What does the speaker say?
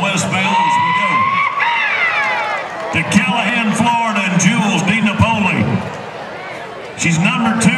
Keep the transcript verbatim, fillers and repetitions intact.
Westville as we go to Callahan, Florida, and Jules DeNapoli. She's number two.